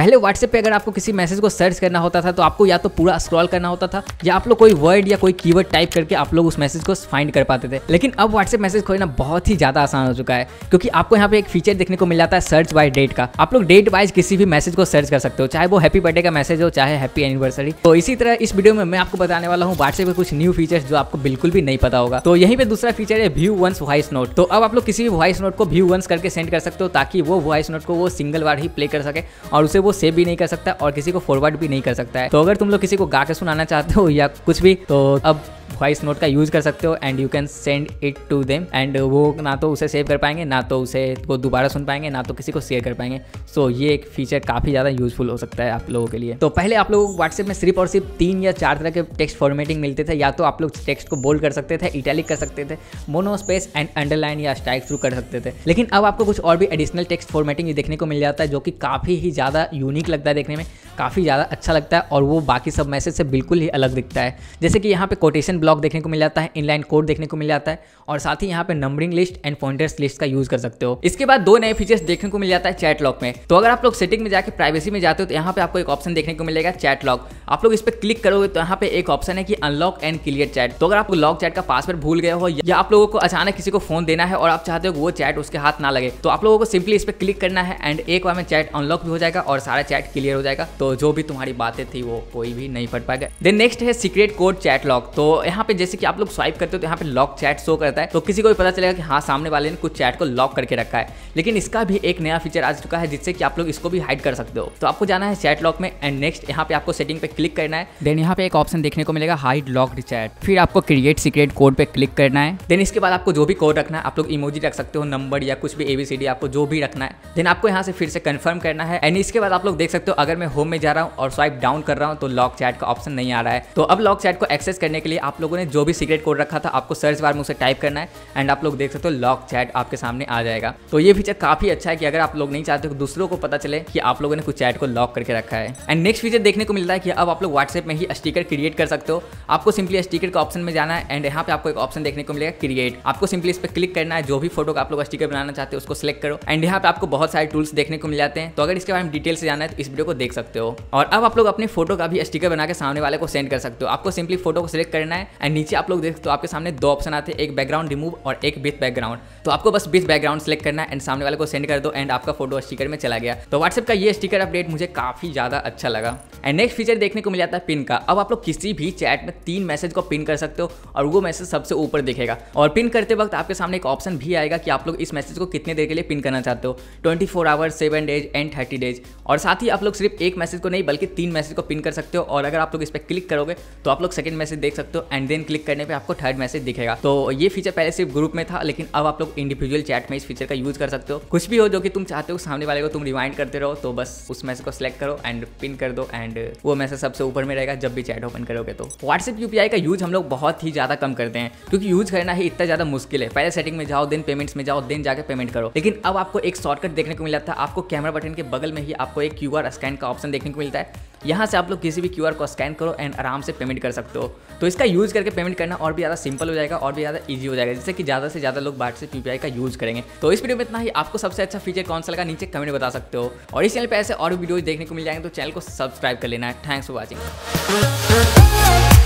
पहले व्हाट्सएप पे अगर आपको किसी मैसेज को सर्च करना होता था तो आपको या तो पूरा स्क्रॉल करना होता था या आप लोग कोई वर्ड या कोई कीवर्ड टाइप करके आप लोग उस मैसेज को फाइंड कर पाते थे। लेकिन अब व्हाट्सएप मैसेज खोजना बहुत ही ज्यादा आसान हो चुका है, क्योंकि आपको यहाँ पे एक फीचर देखने को मिल जाता है सर्च बाय डेट का। आप लोग डेट वाइज किसी भी मैसेज को सर्च कर सकते हो, चाहे वो हैप्पी बर्थडे का मैसेज हो चाहे हैप्पी एनिवर्सरी। तो इसी तरह इस वीडियो में मैं आपको बताने वाला हूँ व्हाट्सएप पे कुछ न्यू फीचर्स जो आपको बिल्कुल भी नहीं पता होगा। तो यहीं पे दूसरा फीचर है व्यू वंस वॉइस नोट। तो अब आप लोग किसी भी वॉइस नोट को व्यू वंस करके सेंड कर सकते हो, ताकि वो वॉइस नोट को वो सिंगल बार ही प्ले कर सके और उसे वो सेव भी नहीं कर सकता और किसी को फॉरवर्ड भी नहीं कर सकता है। तो अगर तुम लोग किसी को गा के सुनाना चाहते हो या कुछ भी, तो अब वॉइस नोट का यूज कर सकते हो and you can send it to them and वो ना तो उसे सेव कर पाएंगे, ना तो उसे वो दोबारा सुन पाएंगे, ना तो किसी को शेयर कर पाएंगे। सो ये एक फीचर काफ़ी ज़्यादा यूजफुल हो सकता है आप लोगों के लिए। तो पहले आप लोग व्हाट्सएप में सिर्फ और सिर्फ 3 या 4 तरह के टेक्स्ट फॉर्मेटिंग मिलते थे। या तो आप लोग टेक्स्ट को बोल्ड कर सकते थे, इटैलिक कर सकते थे, मोनो स्पेस एंड अंडरलाइन या स्ट्राइक थ्रू कर सकते थे। लेकिन अब आपको कुछ और भी एडिशनल टेक्स्ट फॉर्मेटिंग देखने को मिल जाता है, जो कि काफ़ी ही ज़्यादा यूनिक लगता है, देखने में काफ़ी ज़्यादा अच्छा लगता है और वो बाकी सब मैसेज से बिल्कुल ही अलग दिखता है। जैसे कि यहाँ पे कोटेशन ब्लॉक देखने को मिल जाता है, इनलाइन कोड देखने को मिल जाता है और साथ ही यहाँ पे numbering list and pointers list का यूज कर सकते हो। इसके बाद 2 नए फीचर्स देखने को मिल जाता है चैट लॉक में। तो अगर आप लोग सेटिंग में जाके प्राइवेसी में जाते हो तो यहाँ पे आपको एक ऑप्शन देखने को मिलेगा चैट लॉक। आप लोग इस पर क्लिक करोगे तो यहाँ पे एक ऑप्शन है कि अनलॉक एंड क्लियर चैट। तो अगर आप लॉक चैट का पासवर्ड भूल गए हो या आप लोगों को अचानक किसी को फोन देना है और आप चाहते हो कि वो चैट उसके हाथ ना लगे, तो आप लोगों को सिंपली इस पर क्लिक करना है एंड एक बार में चैट अनलॉक भी हो जाएगा और सारा चैट क्लियर हो जाएगा। तो जो भी तुम्हारी बातें थी वो कोई भी नहीं पढ़ पाएगा। देन नेक्स्ट है सीक्रेट कोड चैट लॉक। तो यहाँ पे जैसे कि आप लोग स्वाइप करते हो तो यहाँ पे लॉक चैट शो करता है, तो किसी को भी पता चलेगा कि हाँ सामने वाले ने कुछ चैट को लॉक करके रखा है। लेकिन इसका भी एक नया फीचर आ चुका है जिससे कि आप लोग इसको भी हाइड कर सकते हो। तो आपको जाना है चैट लॉक में एंड नेक्स्ट यहाँ पे आपको सेटिंग पे क्लिक करना है। देन यहाँ पे एक ऑप्शन देखने को मिलेगा हाइड लॉक्ड चैट, फिर आपको क्रिएट सीक्रेट कोड पे क्लिक करना है। देन इसके बाद आपको जो भी कोड रखना है, आप लोग इमोजी रख सकते हो, नंबर या कुछ भी ABCD आपको जो भी रखना है। देन आपको यहाँ से फिर से कंफर्म करना है एंड इसके बाद आप लोग देख सकते हो अगर मैं होम में जा रहा हूँ और स्वाइप डाउन कर रहा हूँ तो लॉक चैट का ऑप्शन नहीं आ रहा है। तो अब लॉक चैट को एक्सेस करने के लिए आप लोगों ने जो भी सीक्रेट कोड रखा था आपको सर्च बार में उसे टाइप करना है एंड आप लोग देख सकते हो लॉक चैट आपके सामने आ जाएगा। तो ये फीचर काफी अच्छा है कि अगर आप लोग नहीं चाहते हो दूसरों को पता चले कि आप लोगों ने कुछ चैट को लॉक करके रखा है। एंड नेक्स्ट फीचर देखने को मिलता है कि अब आप लोग व्हाट्सएप में ही स्टिकर क्रिएट कर सकते हो। आपको सिंपली स्टिकर का ऑप्शन में जाना है एंड यहाँ पे आपको एक ऑप्शन देखने को मिलेगा क्रिएट। आपको सिंपली इस पर क्लिक करना है, जो भी फोटो का आप लोग स्टिकर बनाना चाहते हो उसको सिलेक्ट करो एंड यहाँ पे आपको बहुत सारे टूल्स देखने को मिल जाते हैं। तो अगर इसके बारे में डिटेल से जाना है तो इस वीडियो को देख सकते हो। और अब आप लोग अपने फोटो का भी स्टिकर बना के सामने वाले को सेंड कर सकते हो। आपको सिंपली फोटो को सिलेक्ट करना है एंड नीचे आप लोग देख सकते हो आपके सामने 2 ऑप्शन आते हैं, एक बैकग्राउंड रिमूव और एक विथ बैकग्राउंड। तो आपको बस विथ बैकग्राउंड सेलेक्ट करना है एंड सामने वाले को सेंड कर दो एंड आपका फोटो स्टिकर में चला गया। तो व्हाट्सएप का ये स्टिकर अपडेट मुझे काफी ज्यादा अच्छा लगा। एंड नेक्स्ट फीचर देखने को मिल जाता है पिन का। अब आप लोग किसी भी चैट में 3 मैसेज को पिन कर सकते हो और वो मैसेज सबसे ऊपर दिखेगा और पिन करते वक्त आपके सामने एक ऑप्शन भी आएगा कि आप लोग इस मैसेज को कितने देर के लिए पिन करना चाहते हो, 24 आवर्स, 7 डेज एंड 30 डेज। और साथ ही आप लोग सिर्फ एक मैसेज को नहीं बल्कि 3 मैसेज को पिन कर सकते हो और अगर आप लोग इस पर क्लिक करोगे तो आप लोग सेकंड मैसेज देख सकते हो एंड देन क्लिक करने पे आपको थर्ड मैसेज दिखेगा। तो ये फीचर पहले सिर्फ ग्रुप में था, लेकिन अब आप लोग इंडिविजुअल चैट में इस फीचर का यूज कर सकते हो। कुछ भी हो जो कि तुम चाहते हो सामने वाले को तुम रिमाइंड करते रहो, तो बस उस मैसेज को सिलेक्ट करो एंड पिन कर दो एंड वो मैसेज सबसे ऊपर में रहेगा जब भी चैट ओपन करोगे। तो व्हाट्सएप UPI का यूज हम लोग बहुत ही ज्यादा कम करते हैं क्योंकि यूज करना ही इतना ज्यादा मुश्किल है। पहले सेटिंग में जाओ, देन पेमेंट्स में जाओ, देन जाके पेमेंट करो। लेकिन अब आपको एक शॉर्टकट देखने को मिला था। आपको कैमरा बटन के बगल में ही आपको एक QR स्कैन का ऑप्शन देखने को मिलता है। यहाँ से आप लोग किसी भी QR को स्कैन करो एंड आराम से पेमेंट कर सकते हो। तो इसका यूज करके पेमेंट करना और भी ज़्यादा सिंपल हो जाएगा और भी ज़्यादा ईजी हो जाएगा, जिससे कि ज़्यादा से ज़्यादा लोग व्हाट्सएप UPI का यूज करेंगे। तो इस वीडियो में इतना ही। आपको सबसे अच्छा फीचर कौन सा लगा नीचे कमेंट में बता सकते हो और इस चैनल पे ऐसे और भी वीडियो देखने को मिल जाएंगे तो चैनल को सब्सक्राइब कर लेना है। Thanks for watching.